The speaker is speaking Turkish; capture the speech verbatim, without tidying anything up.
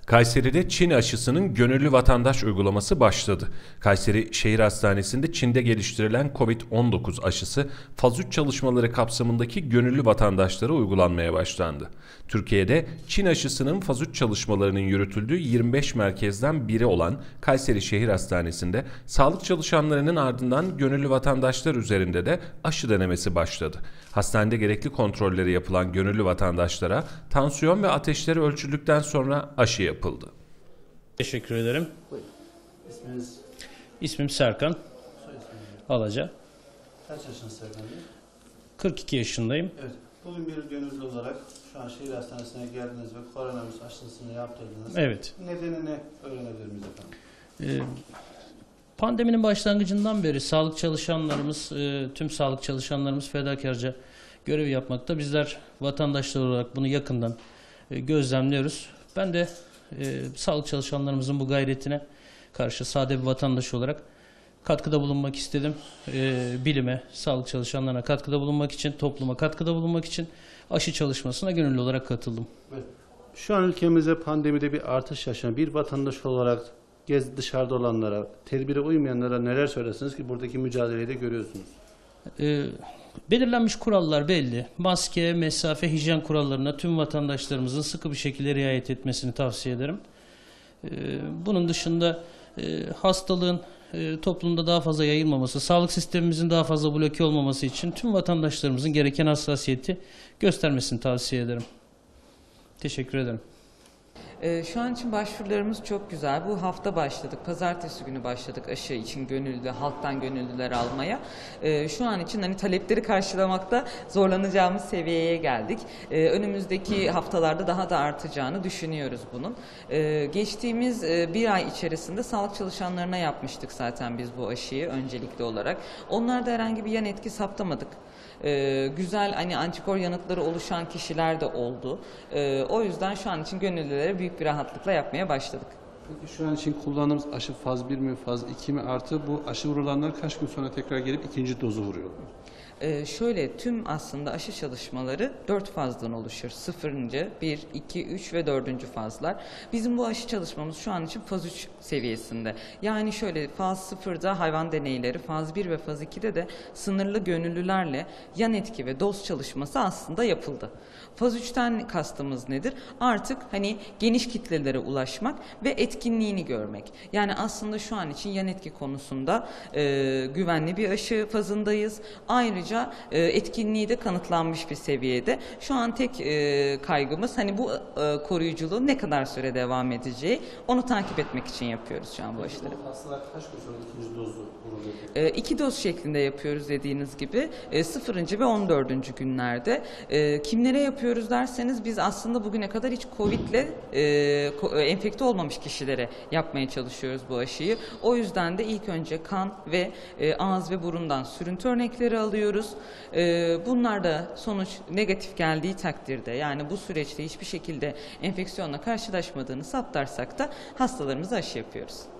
Kayseri'de Çin aşısının gönüllü vatandaş uygulaması başladı. Kayseri Şehir Hastanesi'nde Çin'de geliştirilen kovid on dokuz aşısı faz üç çalışmaları kapsamındaki gönüllü vatandaşlara uygulanmaya başlandı. Türkiye'de Çin aşısının faz üç çalışmalarının yürütüldüğü yirmi beş merkezden biri olan Kayseri Şehir Hastanesi'nde sağlık çalışanlarının ardından gönüllü vatandaşlar üzerinde de aşı denemesi başladı. Hastanede gerekli kontrolleri yapılan gönüllü vatandaşlara tansiyon ve ateşleri ölçüldükten sonra aşı yapıldı. Teşekkür ederim. Buyurun. İsminiz? İsmim Serkan Soy isminiz? Alaca. Kaç yaşınız Serkan Bey? kırk iki yaşındayım. Evet. Bugün bir gönüllü olarak şu an şehir hastanesine geldiniz ve koronavirüs aşısını yaptırdınız. Evet. Nedenini öğrenebilir miyiz efendim? Ee, pandeminin başlangıcından beri sağlık çalışanlarımız, e, tüm sağlık çalışanlarımız fedakarca görev yapmakta. Bizler vatandaşlar olarak bunu yakından e, gözlemliyoruz. Ben de e, sağlık çalışanlarımızın bu gayretine karşı sade bir vatandaş olarak katkıda bulunmak istedim. E, bilime, sağlık çalışanlarına katkıda bulunmak için, topluma katkıda bulunmak için aşı çalışmasına gönüllü olarak katıldım. Evet. Şu an ülkemizde pandemide bir artış yaşanan bir vatandaş olarak gez dışarıda olanlara, tedbire uymayanlara neler söylersiniz ki buradaki mücadeleyi de görüyorsunuz? E, belirlenmiş kurallar belli. Maske, mesafe, hijyen kurallarına tüm vatandaşlarımızın sıkı bir şekilde riayet etmesini tavsiye ederim. E, bunun dışında e, hastalığın e, toplumda daha fazla yayılmaması, sağlık sistemimizin daha fazla bloke olmaması için tüm vatandaşlarımızın gereken hassasiyeti göstermesini tavsiye ederim. Teşekkür ederim. Şu an için başvurularımız çok güzel. Bu hafta başladık. Pazartesi günü başladık aşı için gönüllü, halktan gönüllüler almaya. Şu an için hani talepleri karşılamakta zorlanacağımız seviyeye geldik. Önümüzdeki haftalarda daha da artacağını düşünüyoruz bunun. Geçtiğimiz bir ay içerisinde sağlık çalışanlarına yapmıştık zaten biz bu aşıyı öncelikli olarak. Onlarda herhangi bir yan etki saptamadık. Ee, güzel hani antikor yanıtları oluşan kişiler de oldu. Ee, o yüzden şu an için gönüllülere büyük bir rahatlıkla yapmaya başladık. Peki şu an için kullandığımız aşı faz bir mi, faz iki mi artı bu aşı vurulanlar kaç gün sonra tekrar gelip ikinci dozu vuruyorlar? Ee, şöyle tüm aslında aşı çalışmaları dört fazdan oluşur. Sıfırıncı, bir, iki, üç ve dördüncü fazlar. Bizim bu aşı çalışmamız şu an için faz üç seviyesinde. Yani şöyle faz sıfırda hayvan deneyleri, faz bir ve faz ikide de sınırlı gönüllülerle yan etki ve doz çalışması aslında yapıldı. Faz üçten kastımız nedir? Artık hani geniş kitlelere ulaşmak ve etkinliğini görmek. Yani aslında şu an için yan etki konusunda e, güvenli bir aşı fazındayız. Ayrıca e, etkinliği de kanıtlanmış bir seviyede. Şu an tek e, kaygımız hani bu e, koruyuculuğun ne kadar süre devam edeceği. Onu takip etmek için yapıyoruz şu an bu aşıları. Hastalar kaç gün sonra ikinci dozu vuruluyor? E, iki doz şeklinde yapıyoruz dediğiniz gibi. E, sıfırıncı ve on dördüncü günlerde. E, kimlere yapıyoruz derseniz biz aslında bugüne kadar hiç Covid'le e, enfekte olmamış kişilere yapmaya çalışıyoruz bu aşıyı. O yüzden de ilk önce kan ve e, ağız ve burundan sürüntü örnekleri alıyoruz. E, bunlar da sonuç negatif geldiği takdirde yani bu süreçte hiçbir şekilde enfeksiyonla karşılaşmadığını saptarsak da hastalarımıza aşı yapıyoruz.